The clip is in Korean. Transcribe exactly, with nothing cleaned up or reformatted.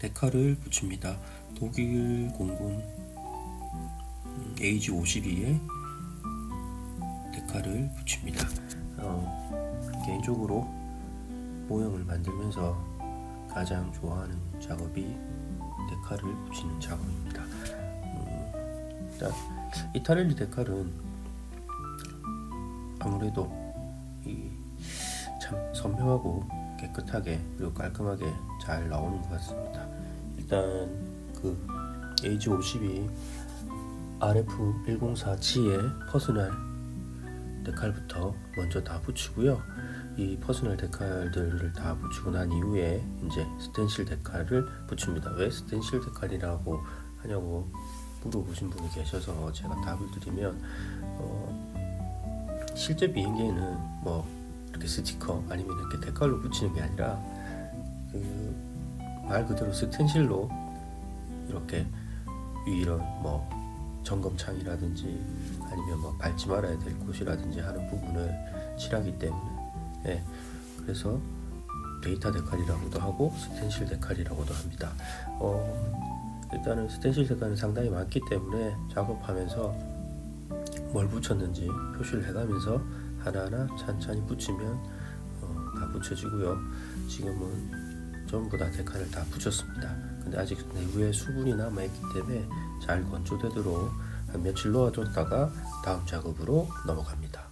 데칼을 붙입니다. 독일 공군 에이지 오십이에 데칼을 붙입니다. 어, 개인적으로 모형을 만들면서 가장 좋아하는 작업이 데칼을 붙이는 작업입니다. 음, 일단 이타렐리 데칼은 아무래도 이 참 선명하고 깨끗하게 그리고 깔끔하게 잘 나오는 것 같습니다. 일단 그 에이지 오십이 알에프 백사 지의 퍼스널 데칼부터 먼저 다 붙이고요. 이 퍼스널 데칼들을 다 붙이고 난 이후에 이제 스텐실 데칼을 붙입니다. 왜 스텐실 데칼이라고 하냐고 물어보신 분이 계셔서 제가 답을 드리면 어, 실제 비행기에는 뭐 이렇게 스티커 아니면 이렇게 데칼로 붙이는 게 아니라 그 말 그대로 스텐실로 이렇게 이런 뭐 점검창이라든지 아니면 뭐 밟지 말아야 될 곳이라든지 하는 부분을 칠하기 때문에 예, 그래서 데이터 데칼이라고도 하고 스텐실 데칼이라고도 합니다. 어, 일단은 스텐실 데칼은 상당히 많기 때문에 작업하면서 뭘 붙였는지 표시를 해가면서 하나하나 찬찬히 붙이면 어, 다 붙여지고요. 지금은 전부 다 데칼을 다 붙였습니다. 근데 아직 내부에 수분이 남아있기 때문에 잘 건조되도록 한 며칠 놓아뒀다가 다음 작업으로 넘어갑니다.